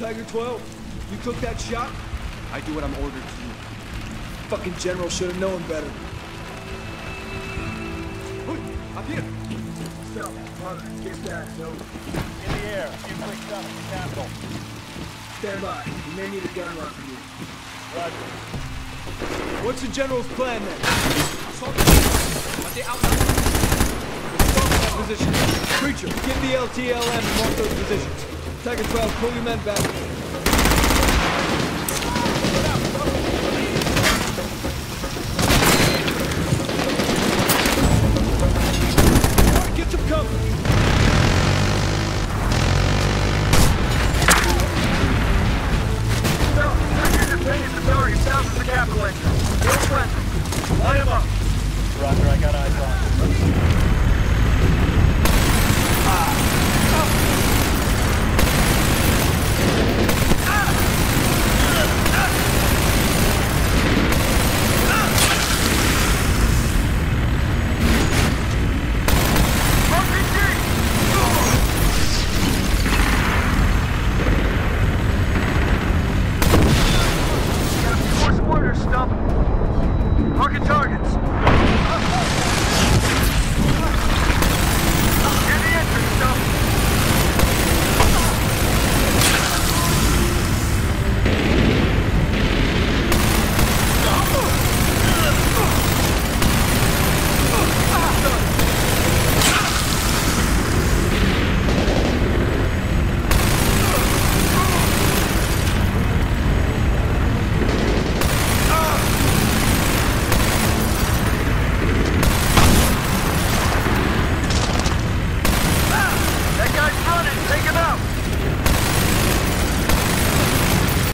Tiger 12, you took that shot? I do what I'm ordered to do. Fucking general should have known better. Up here! Stop, brother. Get that, no. In the air. Inflict down at the capital. Stand by. We may need a gun run from you. Roger. What's the general's plan then? Assault but they outnumber. Assault that position. Preacher, get the LTLM and mark those positions. Tiger 12, pull your men back.